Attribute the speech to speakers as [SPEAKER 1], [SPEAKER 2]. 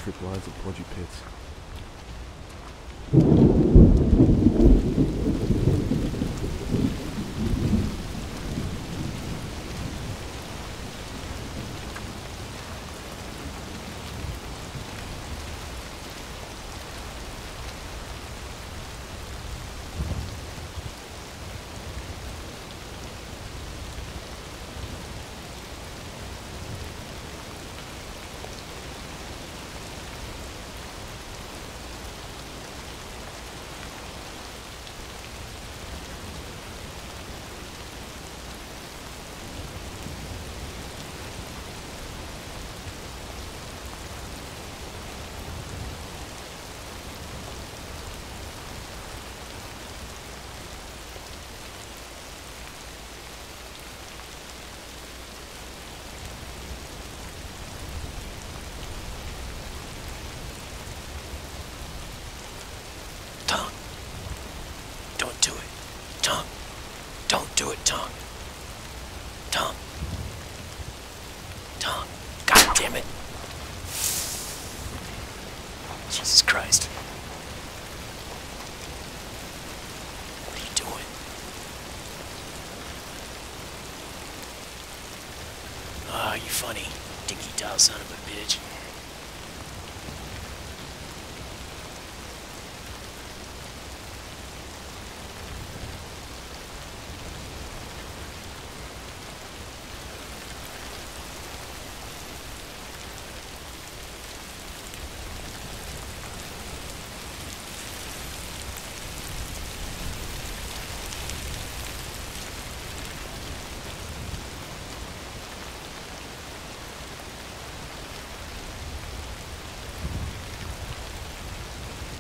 [SPEAKER 1] trip lines at Punji Pits.
[SPEAKER 2] Do it, Tongue. Tongue. Tongue. God damn it. Jesus Christ. What are you doing? Ah, you funny. Dinky-dile son of a bitch.